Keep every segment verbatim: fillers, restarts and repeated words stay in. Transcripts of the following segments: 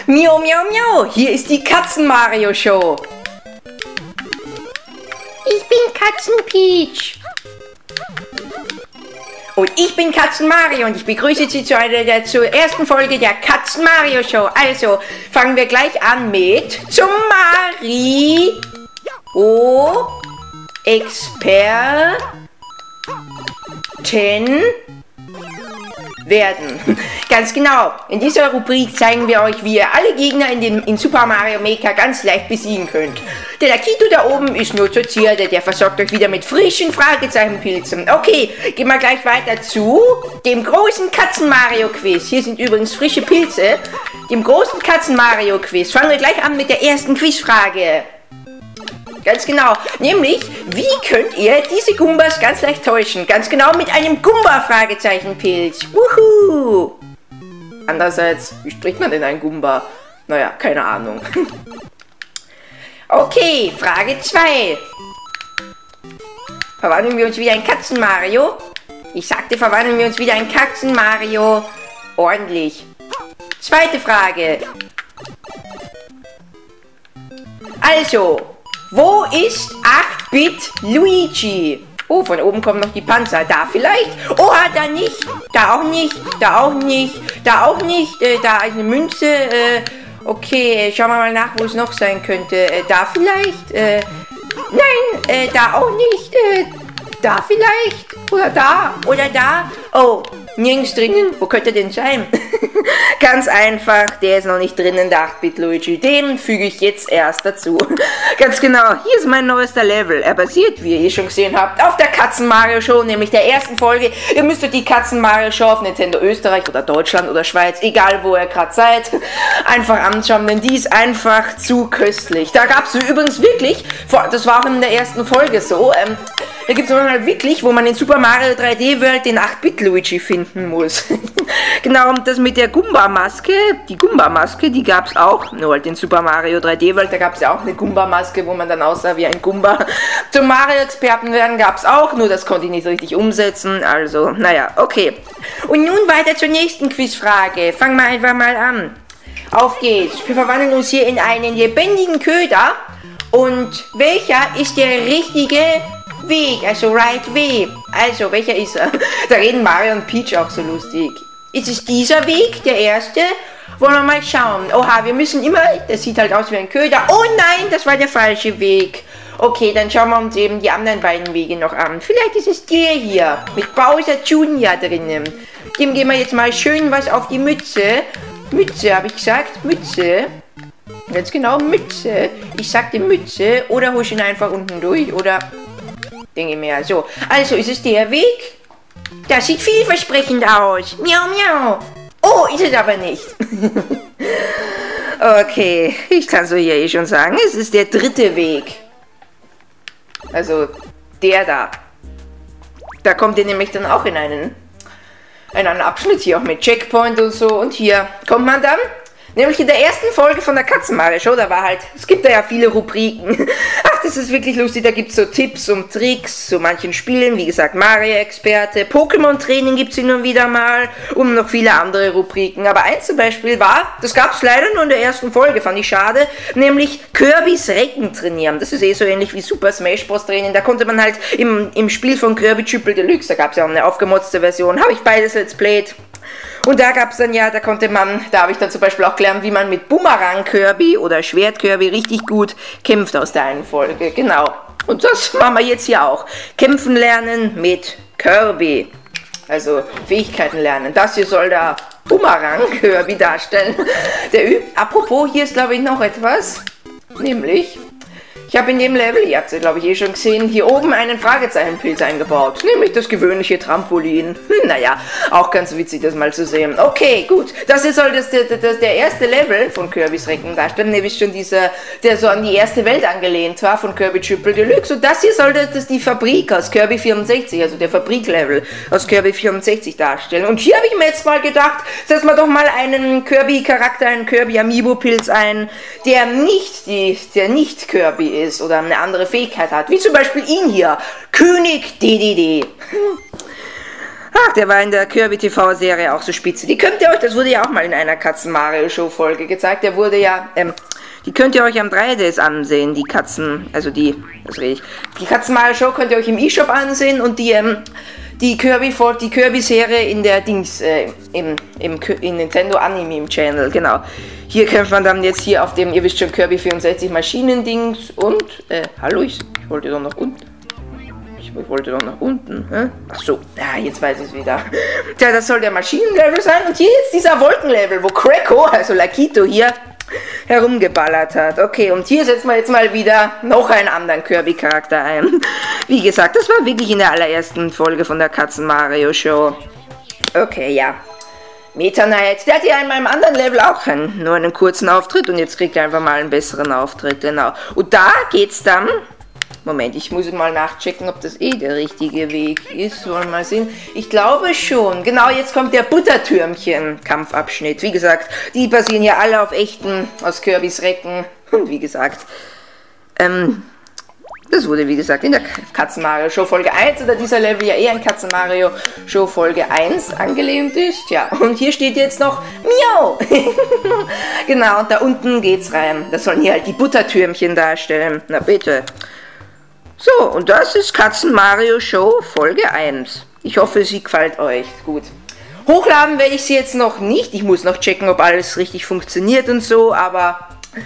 Miau, miau, miau. Hier ist die Katzen-Mario-Show. Ich bin Katzen-Peach. Und ich bin Katzen-Mario und ich begrüße Sie zu einer, der, zur ersten Folge der Katzen-Mario-Show. Also, fangen wir gleich an mit zum Mario Experten werden. Ganz genau. In dieser Rubrik zeigen wir euch, wie ihr alle Gegner in, den, in Super Mario Maker ganz leicht besiegen könnt. Der Lakito da oben ist nur zur Zierde, der versorgt euch wieder mit frischen Fragezeichenpilzen. Okay, gehen wir gleich weiter zu dem großen Katzen-Mario-Quiz. Hier sind übrigens frische Pilze. Dem großen Katzen-Mario-Quiz. Fangen wir gleich an mit der ersten Quizfrage. Ganz genau, nämlich, wie könnt ihr diese Gumbas ganz leicht täuschen? Ganz genau mit einem Gumba-Fragezeichenpilz. Wuhu! Andererseits, wie spricht man denn ein Gumba? Naja, keine Ahnung. Okay, Frage zwei. Verwandeln wir uns wieder in Katzen-Mario? Ich sagte, verwandeln wir uns wieder in Katzen-Mario. Ordentlich. Zweite Frage. Also, wo ist acht Bit Luigi? Oh, von oben kommen noch die Panzer. Da vielleicht? Oha, da nicht. Da auch nicht. Da auch nicht. Da auch nicht. Äh, da eine Münze. Äh, okay, schauen wir mal nach, wo es noch sein könnte. Äh, da vielleicht? Äh, nein, äh, da auch nicht. Äh, da vielleicht? Oder da? Oder da? Oh, nirgends drinnen. Wo könnte denn sein? Ganz einfach, der ist noch nicht drinnen, der acht Bit Luigi. Den füge ich jetzt erst dazu. Ganz genau, hier ist mein neuester Level. Er basiert, wie ihr eh schon gesehen habt, auf der Katzen-Mario-Show, nämlich der ersten Folge. Ihr müsstet die Katzen-Mario-Show auf Nintendo Österreich oder Deutschland oder Schweiz, egal wo ihr gerade seid, einfach anschauen, denn die ist einfach zu köstlich. Da gab es übrigens wirklich, das war auch in der ersten Folge so, ähm, da gibt es mal wirklich, wo man in Super Mario drei D World den acht Bit Luigi finden muss. Genau, und das mit der Gumba-Maske, die Gumba-Maske, die gab es auch, nur halt in Super Mario drei D World, da gab es ja auch eine Gumba-Maske, wo man dann aussah wie ein Gumba. Zum Mario-Experten werden gab es auch, nur das konnte ich nicht richtig umsetzen, also, naja, okay. Und nun weiter zur nächsten Quizfrage, fangen wir einfach mal an. Auf geht's, wir verwandeln uns hier in einen lebendigen Köder und welcher ist der richtige Weg, also right way. Also, welcher ist er? Da reden Mario und Peach auch so lustig. Ist es dieser Weg, der erste? Wollen wir mal schauen. Oha, wir müssen immer, das sieht halt aus wie ein Köder. Oh nein, das war der falsche Weg. Okay, dann schauen wir uns eben die anderen beiden Wege noch an. Vielleicht ist es der hier, mit Bowser Junior drinnen. Dem geben wir jetzt mal schön was auf die Mütze. Mütze, habe ich gesagt, Mütze. Ganz genau, Mütze. Ich sagte Mütze, oder husch ihn einfach unten durch, oder... Denke mir, so. Also, ist es der Weg? Das sieht vielversprechend aus. Miau, miau. Oh, ist es aber nicht. Okay, ich kann so hier eh schon sagen, es ist der dritte Weg. Also, der da. Da kommt ihr nämlich dann auch in einen, in einen Abschnitt hier auch mit Checkpoint und so. Und hier kommt man dann... Nämlich in der ersten Folge von der Katzen-Mario-Show, da war halt, es gibt da ja viele Rubriken. Ach, das ist wirklich lustig, da gibt es so Tipps und Tricks zu manchen Spielen, wie gesagt, Mario-Experte, Pokémon-Training gibt es hin und wieder mal und noch viele andere Rubriken. Aber eins zum Beispiel war, das gab es leider nur in der ersten Folge, fand ich schade, nämlich Kirbys Recken trainieren. Das ist eh so ähnlich wie Super Smash Bros. Training, da konnte man halt im, im Spiel von Kirby Triple Deluxe, da gab es ja auch eine aufgemotzte Version, habe ich beides Let's Played. Und da gab es dann ja, da konnte man, da habe ich dann zum Beispiel auch gelernt, wie man mit Boomerang Kirby oder Schwert Kirby richtig gut kämpft aus der einen Folge, genau. Und das machen wir jetzt hier auch. Kämpfen lernen mit Kirby. Also Fähigkeiten lernen. Das hier soll der Boomerang Kirby darstellen. Der übt, apropos, hier ist glaube ich noch etwas, nämlich... Ich habe in dem Level, ihr habt es glaube ich eh schon gesehen, hier oben einen Fragezeichenpilz eingebaut. Nämlich das gewöhnliche Trampolin. Hm, naja, auch ganz witzig das mal zu sehen. Okay, gut. Das hier soll das, das, das, der erste Level von Kirbys Recken darstellen. Nämlich schon dieser, der so an die erste Welt angelehnt war von Kirby Triple Deluxe. Und das hier soll das, das die Fabrik aus Kirby vierundsechzig, also der Fabriklevel aus Kirby vierundsechzig darstellen. Und hier habe ich mir jetzt mal gedacht, setzen wir doch mal einen Kirby-Charakter, einen Kirby-Amiibo-Pilz ein, der nicht, die, der nicht Kirby ist. ist oder eine andere Fähigkeit hat, wie zum Beispiel ihn hier, König D D D. Ach, der war in der Kirby-T V-Serie auch so spitze. Die könnt ihr euch, das wurde ja auch mal in einer Katzen-Mario-Show-Folge gezeigt. Der wurde ja, ähm, die könnt ihr euch am drei D S ansehen, die Katzen, also die, das rede ich. Die Katzen-Mario-Show könnt ihr euch im E-Shop ansehen und die, ähm, die Kirby, die Kirby-Serie in der Dings, äh, im, im, im Nintendo Anime Channel, genau. Hier kämpft man dann jetzt hier auf dem, ihr wisst schon, Kirby vierundsechzig Maschinendings und, äh, hallo, ich, ich wollte doch nach unten. Ich wollte doch nach unten, hä? Ach so, ja, jetzt weiß ich es wieder. Tja, das soll der Maschinenlevel sein und hier jetzt dieser Wolkenlevel, wo Kracko, also Lakito hier, herumgeballert hat. Okay, und hier setzen wir jetzt mal wieder noch einen anderen Kirby-Charakter ein. Wie gesagt, das war wirklich in der allerersten Folge von der Katzen-Mario-Show. Okay, ja. Meta Knight, der hat ja in meinem anderen Level auch einen, nur einen kurzen Auftritt und jetzt kriegt er einfach mal einen besseren Auftritt, genau. Und da geht's dann... Moment, ich muss mal nachchecken, ob das eh der richtige Weg ist. Wollen wir mal sehen. Ich glaube schon. Genau, jetzt kommt der Buttertürmchen-Kampfabschnitt. Wie gesagt, die basieren ja alle auf echten, aus Kirbys Recken. Und wie gesagt, ähm, das wurde wie gesagt in der Katzen-Mario-Show Folge eins, oder dieser Level ja eher in Katzen-Mario-Show Folge eins angelehnt ist. Ja, und hier steht jetzt noch Miau. Genau, und da unten geht's rein. Das sollen hier halt die Buttertürmchen darstellen. Na bitte. So, und das ist Katzen-Mario-Show Folge eins. Ich hoffe, sie gefällt euch. Gut. Hochladen werde ich sie jetzt noch nicht. Ich muss noch checken, ob alles richtig funktioniert und so, aber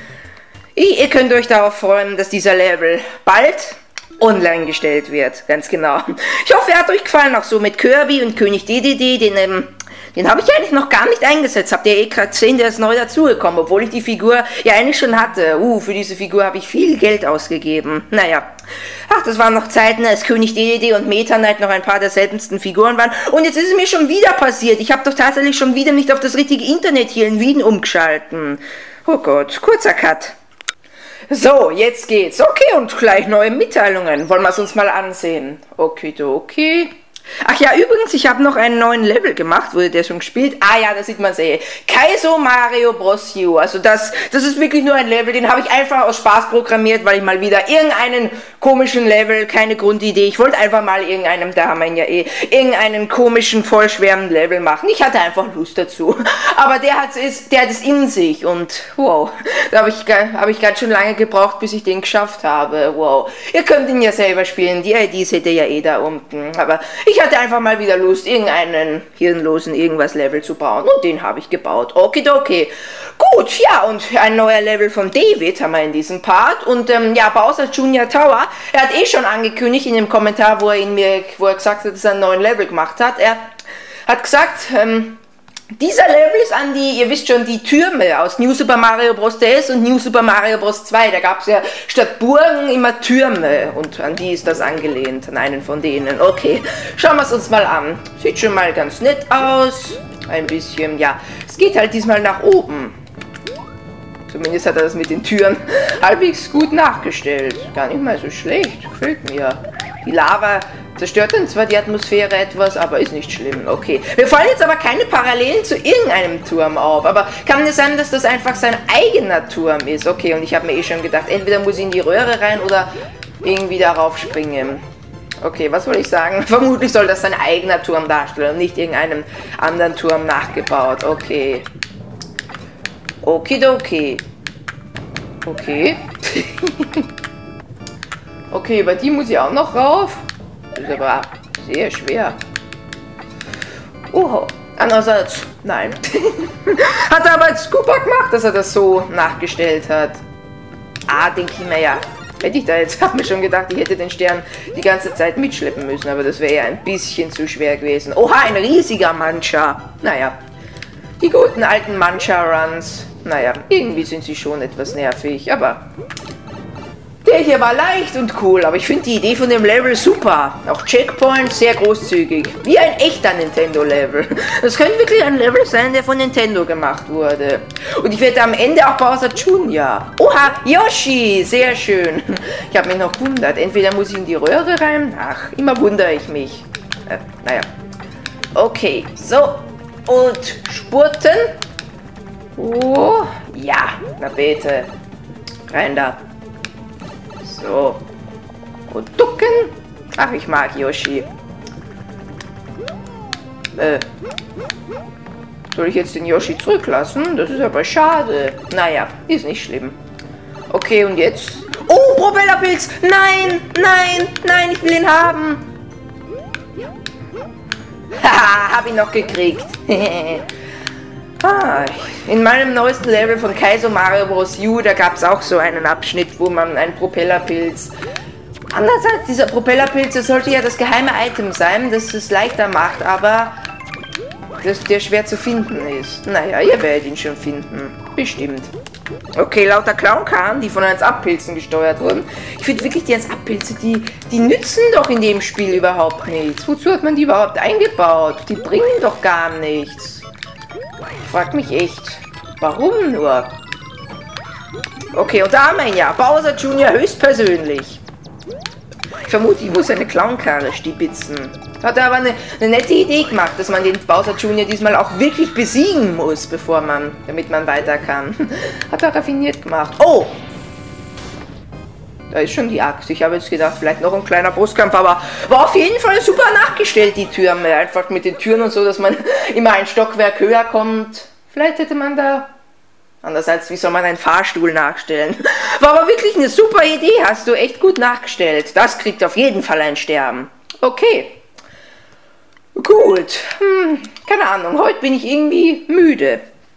ich, ihr könnt euch darauf freuen, dass dieser Level bald online gestellt wird. Ganz genau. Ich hoffe, er hat euch gefallen, auch so mit Kirby und König D D D, den... Ähm, Den habe ich eigentlich noch gar nicht eingesetzt. Habt ihr eh gerade gesehen, der ist neu dazugekommen, obwohl ich die Figur ja eigentlich schon hatte. Uh, für diese Figur habe ich viel Geld ausgegeben. Naja. Ach, das waren noch Zeiten, als König D D D und Meta Knight noch ein paar der seltensten Figuren waren. Und jetzt ist es mir schon wieder passiert. Ich habe doch tatsächlich schon wieder nicht auf das richtige Internet hier in Wien umgeschalten. Oh Gott, kurzer Cut. So, jetzt geht's. Okay, und gleich neue Mitteilungen. Wollen wir es uns mal ansehen? Okay, okay. Ach ja, übrigens, ich habe noch einen neuen Level gemacht. Wurde der schon gespielt? Ah ja, da sieht man eh. Kaizo Mario Bros. U. Also das, das ist wirklich nur ein Level, den habe ich einfach aus Spaß programmiert, weil ich mal wieder irgendeinen komischen Level, keine Grundidee, ich wollte einfach mal irgendeinem, da haben wir ihn ja eh, irgendeinen komischen, vollschweren Level machen. Ich hatte einfach Lust dazu. Aber der hat es, der hat es in sich und wow, da habe ich, hab ich ganz schön lange gebraucht, bis ich den geschafft habe. Wow. Ihr könnt ihn ja selber spielen, die I D seht ihr ja eh da unten. Aber ich hatte einfach mal wieder Lust, irgendeinen hirnlosen irgendwas Level zu bauen und den habe ich gebaut. Okidoki. Gut, ja, und ein neuer Level von David haben wir in diesem Part und ähm, ja, Bowser Junior Tower, er hat eh schon angekündigt in dem Kommentar, wo er, ihn mir, wo er gesagt hat, dass er einen neuen Level gemacht hat, er hat gesagt, ähm, dieser Level ist an die, ihr wisst schon, die Türme aus New Super Mario Bros. D S und New Super Mario Bros. zwei. Da gab es ja statt Burgen immer Türme und an die ist das angelehnt, an einen von denen. Okay, schauen wir es uns mal an. Sieht schon mal ganz nett aus. Ein bisschen, ja, es geht halt diesmal nach oben. Zumindest hat er das mit den Türen halbwegs gut nachgestellt. Gar nicht mal so schlecht, gefällt mir. Die Lava zerstört dann zwar die Atmosphäre etwas, aber ist nicht schlimm. Okay, mir fallen jetzt aber keine Parallelen zu irgendeinem Turm auf. Aber kann es sein, dass das einfach sein eigener Turm ist? Okay, und ich habe mir eh schon gedacht, entweder muss ich in die Röhre rein oder irgendwie darauf springen. Okay, was soll ich sagen? Vermutlich soll das sein eigener Turm darstellen und nicht irgendeinem anderen Turm nachgebaut. Okay. Okidoki. Okay. Okay, bei die muss ich auch noch rauf. Das ist aber sehr schwer. Oh, andererseits, nein. Hat er aber als Scooper gemacht, dass er das so nachgestellt hat. Ah, denke ich mir ja. Hätte ich da jetzt, habe mir schon gedacht, ich hätte den Stern die ganze Zeit mitschleppen müssen, aber das wäre ja ein bisschen zu schwer gewesen. Oha, ein riesiger Mancha. Naja, die guten alten Mancha-Runs. Naja, irgendwie sind sie schon etwas nervig, aber der hier war leicht und cool, aber ich finde die Idee von dem Level super. Auch Checkpoints sehr großzügig. Wie ein echter Nintendo-Level. Das könnte wirklich ein Level sein, der von Nintendo gemacht wurde. Und ich werde am Ende auch Bowser Junior Oha, Yoshi, sehr schön. Ich habe mich noch gewundert. Entweder muss ich in die Röhre rein. Ach, immer wundere ich mich. Äh, naja. Okay, so. Und spurten. Oh, ja, na bitte. Rein da. So. Und ducken. Ach, ich mag Yoshi. Äh. Soll ich jetzt den Yoshi zurücklassen? Das ist aber schade. Naja, ist nicht schlimm. Okay, und jetzt? Oh, Propellerpilz! Nein, nein, nein, ich will ihn haben. Haha, hab ihn noch gekriegt. ah, in meinem neuesten Level von Kaizo Mario Bros. U, da gab es auch so einen Abschnitt, wo man einen Propellerpilz... Andererseits, dieser Propellerpilz, das sollte ja das geheime Item sein, das es leichter macht, aber... dass der schwer zu finden ist. Naja, ihr werdet ihn schon finden. Bestimmt. Okay, lauter Clown-Karren, die von eins Up-Pilzen gesteuert wurden. Ich finde wirklich, die eins Up-Pilze, die, die nützen doch in dem Spiel überhaupt nichts. Wozu hat man die überhaupt eingebaut? Die bringen doch gar nichts. Ich frag mich echt, warum nur? Okay, und da haben wir ihn ja. Bowser Junior höchstpersönlich. Ich vermute, ich muss eine Clown-Karre stibitzen. Hat er aber eine, eine nette Idee gemacht, dass man den Bowser Junior diesmal auch wirklich besiegen muss, bevor man, damit man weiter kann. Hat er raffiniert gemacht. Oh! Da ist schon die Axt. Ich habe jetzt gedacht, vielleicht noch ein kleiner Bosskampf, aber war auf jeden Fall super nachgestellt, die Türme. Einfach mit den Türen und so, dass man immer ein Stockwerk höher kommt. Vielleicht hätte man da... Andererseits, wie soll man einen Fahrstuhl nachstellen? War aber wirklich eine super Idee, hast du echt gut nachgestellt. Das kriegt auf jeden Fall ein Sterben. Okay. Gut. Hm, keine Ahnung, heute bin ich irgendwie müde.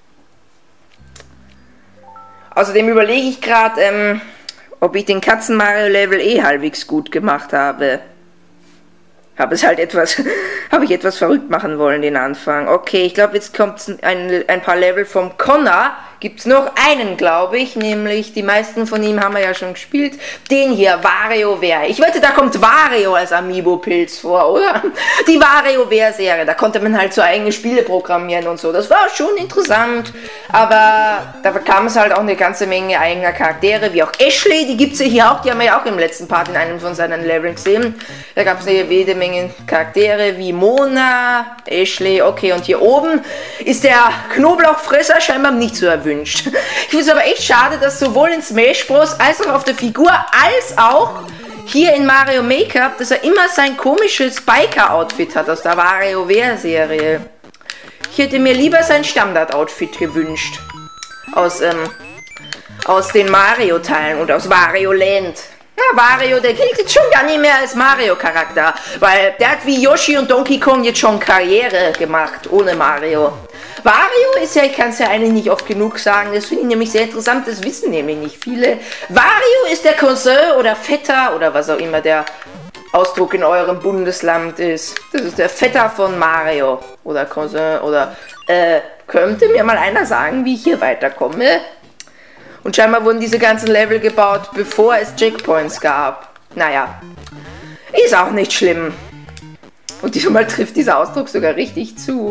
Außerdem überlege ich gerade, ähm, ob ich den Katzen-Mario-Level eh halbwegs gut gemacht habe. Habe es halt etwas, habe ich etwas verrückt machen wollen, den Anfang. Okay, ich glaube, jetzt kommt ein, ein paar Level vom Connor. Gibt es noch einen, glaube ich, nämlich, die meisten von ihm haben wir ja schon gespielt. Den hier, WarioWare. Ich wette, da kommt Wario als Amiibo-Pilz vor, oder? Die WarioWare-Serie, da konnte man halt so eigene Spiele programmieren und so. Das war schon interessant, aber da kam es halt auch eine ganze Menge eigener Charaktere, wie auch Ashley, die gibt es ja hier auch, die haben wir ja auch im letzten Part in einem von seinen Leveln gesehen. Da gab es eine jede Menge Charaktere wie Mona, Ashley, okay, und hier oben ist der Knoblauchfresser scheinbar nicht so erwünscht. Ich finde es aber echt schade, dass sowohl in Smash Bros. Als auch auf der Figur, als auch hier in Mario Make-up, dass er immer sein komisches Biker-Outfit hat aus der WarioWare-Serie. Ich hätte mir lieber sein Standard-Outfit gewünscht. Aus, ähm, aus den Mario-Teilen und aus Wario Land. Ja, Wario, der gilt jetzt schon gar nicht mehr als Mario-Charakter, weil der hat wie Yoshi und Donkey Kong jetzt schon Karriere gemacht, ohne Mario. Wario ist ja, ich kann es ja eigentlich nicht oft genug sagen, das finde ich nämlich sehr interessant, das wissen nämlich nicht viele. Wario ist der Cousin oder Vetter oder was auch immer der Ausdruck in eurem Bundesland ist. Das ist der Vetter von Mario oder Cousin oder, äh, könnte mir mal einer sagen, wie ich hier weiterkomme? Und scheinbar wurden diese ganzen Level gebaut, bevor es Checkpoints gab. Naja, ist auch nicht schlimm. Und diesmal trifft dieser Ausdruck sogar richtig zu.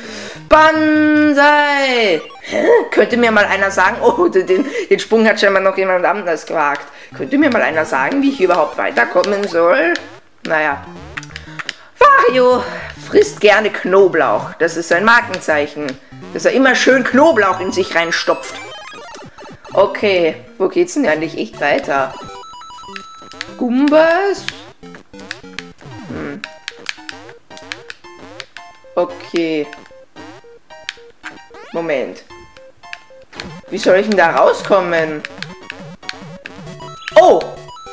Banzai! Hä? Könnte mir mal einer sagen, oh, den, den Sprung hat scheinbar noch jemand anders gewagt. Könnte mir mal einer sagen, wie ich überhaupt weiterkommen soll? Naja. Wario frisst gerne Knoblauch. Das ist sein Markenzeichen. Dass er immer schön Knoblauch in sich reinstopft. Okay, wo geht's denn eigentlich echt weiter? Gumbas? Hm. Okay. Moment. Wie soll ich denn da rauskommen? Oh!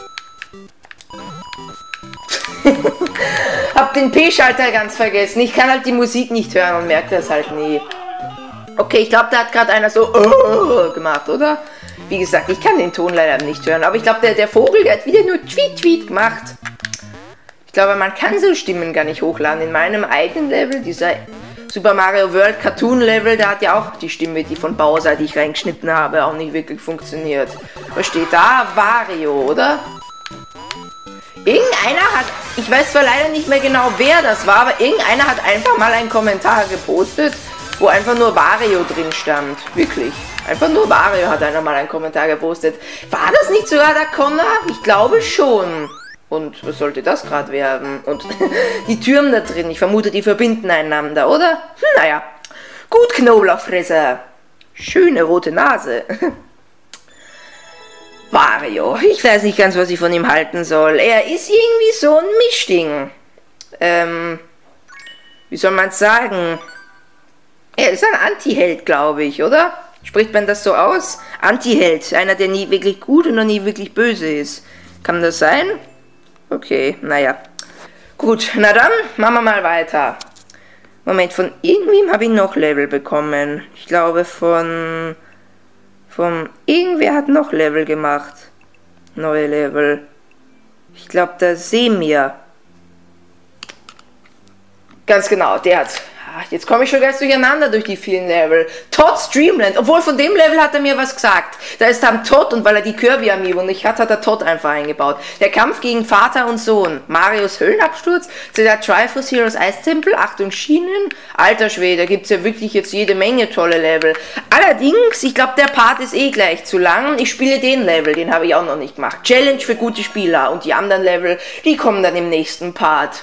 Hab den P-Schalter ganz vergessen. Ich kann halt die Musik nicht hören und merke das halt nie. Okay, ich glaube, da hat gerade einer so oh, gemacht, oder? Wie gesagt, ich kann den Ton leider nicht hören. Aber ich glaube, der, der Vogel, der hat wieder nur Tweet, Tweet gemacht. Ich glaube, man kann so Stimmen gar nicht hochladen. In meinem eigenen Level, dieser Super Mario World Cartoon Level, da hat ja auch die Stimme, die von Bowser, die ich reingeschnitten habe, auch nicht wirklich funktioniert. Was steht da? Wario, oder? Irgendeiner hat, ich weiß zwar leider nicht mehr genau, wer das war, aber irgendeiner hat einfach mal einen Kommentar gepostet, wo einfach nur Wario drin stand. Wirklich. Einfach nur Wario hat einer mal einen Kommentar gepostet. War das nicht sogar der Connor? Ich glaube schon. Und was sollte das gerade werden? Und die Türme da drin, ich vermute, die verbinden einander, oder? Hm, naja. Gut, Knoblauchfresser. Schöne rote Nase. Wario. Ich weiß nicht ganz, was ich von ihm halten soll. Er ist irgendwie so ein Mischding. Ähm... wie soll man sagen? Er ist ein Anti-Held, glaube ich, oder? Spricht man das so aus? Anti-Held, einer, der nie wirklich gut und noch nie wirklich böse ist. Kann das sein? Okay, naja. Gut, na dann, machen wir mal weiter. Moment, von irgendwem habe ich noch Level bekommen. Ich glaube von... Von... Irgendwer hat noch Level gemacht. Neue Level. Ich glaube, der Semir. Ganz genau, der hat... Ach, jetzt komme ich schon ganz durcheinander durch die vielen Level. Todd's Dreamland. Obwohl, von dem Level hat er mir was gesagt. Da ist dann Todd und weil er die Kirby-Amiibo nicht hat, hat er Todd einfach eingebaut. Der Kampf gegen Vater und Sohn. Marios Höllenabsturz. Der Triforce Heroes Eistempel. Achtung, Schienen. Alter Schwede, da gibt es ja wirklich jetzt jede Menge tolle Level. Allerdings, ich glaube, der Part ist eh gleich zu lang. Ich spiele den Level, den habe ich auch noch nicht gemacht. Challenge für gute Spieler. Und die anderen Level, die kommen dann im nächsten Part.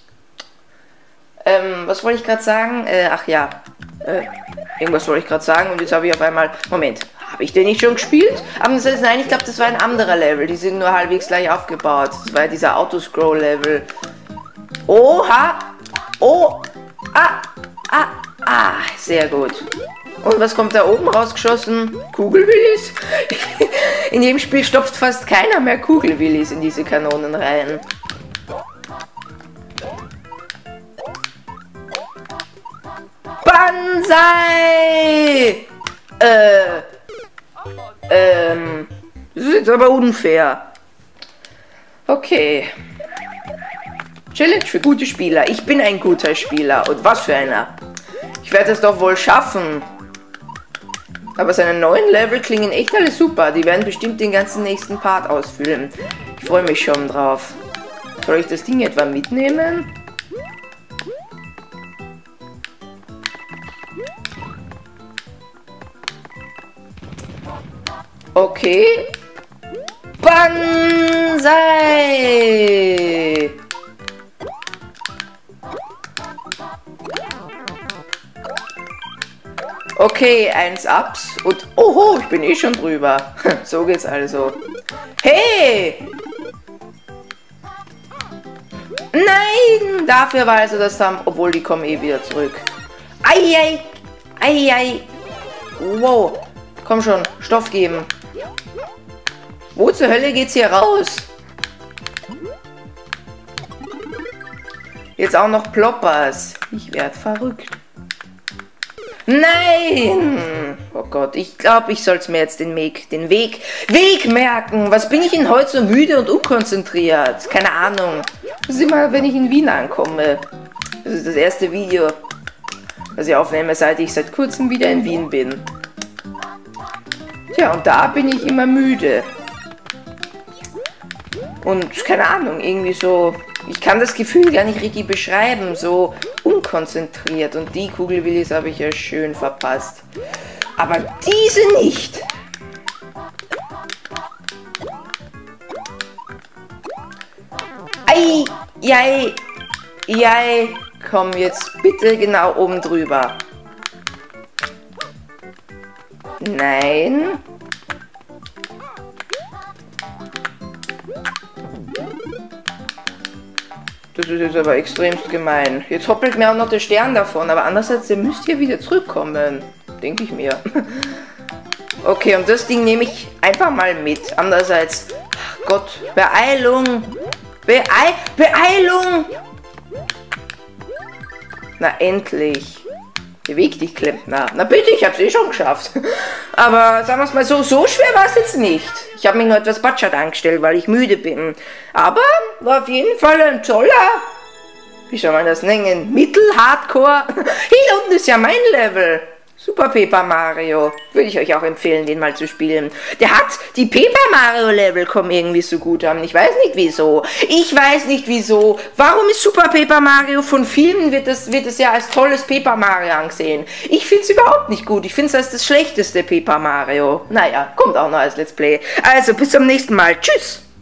Ähm, was wollte ich gerade sagen? Äh, ach ja. Äh, irgendwas wollte ich gerade sagen und jetzt habe ich auf einmal... Moment, habe ich den nicht schon gespielt? Aber das heißt, nein, ich glaube, das war ein anderer Level. Die sind nur halbwegs gleich aufgebaut. Das war ja dieser Autoscroll-Level. Oha! Oh! Ah! Ah! Ah! Sehr gut. Und was kommt da oben rausgeschossen? Kugelwillis? In jedem Spiel stopft fast keiner mehr Kugelwillis in diese Kanonen rein. Banzai! Äh. Ähm. Das ist jetzt aber unfair. Okay. Challenge für gute Spieler. Ich bin ein guter Spieler. Und was für einer. Ich werde es doch wohl schaffen. Aber seine neuen Level klingen echt alle super. Die werden bestimmt den ganzen nächsten Part ausfüllen. Ich freue mich schon drauf. Soll ich das Ding etwa mitnehmen? Okay. Banzai! Okay, eins Ups und oho, ich bin eh schon drüber. So geht's also. Hey! Nein! Dafür war also das dann, obwohl die kommen eh wieder zurück. Eiei! Eiei! Wow! Komm schon, Stoff geben. Wo zur Hölle geht's hier raus? Jetzt auch noch Ploppers. Ich werde verrückt. Nein! Oh Gott, ich glaube, ich soll es mir jetzt den Weg, den Weg, Weg merken. Was bin ich denn heute so müde und unkonzentriert? Keine Ahnung. Das ist immer, wenn ich in Wien ankomme. Das ist das erste Video, das ich aufnehme, seit ich seit kurzem wieder in Wien bin. Tja, und da bin ich immer müde. Und keine Ahnung, irgendwie so, ich kann das Gefühl gar nicht richtig beschreiben, so unkonzentriert. Und die Kugelwillis habe ich ja schön verpasst. Aber diese nicht. Ei, jei, jei, komm jetzt bitte genau oben drüber. Nein. Das ist jetzt aber extremst gemein. Jetzt hoppelt mir auch noch der Stern davon, aber andererseits, der müsste ja wieder zurückkommen. Denke ich mir. Okay, und das Ding nehme ich einfach mal mit. Andererseits, ach Gott, Beeilung. Beeil Beeilung. Na, endlich. Beweg dich, Klempner. Na bitte, ich hab's eh schon geschafft. Aber sagen wir es mal so, so schwer war es jetzt nicht. Ich habe mich nur etwas batschert angestellt, weil ich müde bin. Aber war auf jeden Fall ein toller, wie soll man das nennen, Mittel-Hardcore. Hier unten ist ja mein Level. Super Paper Mario. Würde ich euch auch empfehlen, den mal zu spielen. Der hat, die Paper Mario Level kommen irgendwie so gut an. Ich weiß nicht wieso. Ich weiß nicht wieso. Warum ist Super Paper Mario von vielen, wird es wird es ja als tolles Paper Mario angesehen. Ich finde es überhaupt nicht gut. Ich finde es als das schlechteste Paper Mario. Naja, kommt auch noch als Let's Play. Also, bis zum nächsten Mal. Tschüss.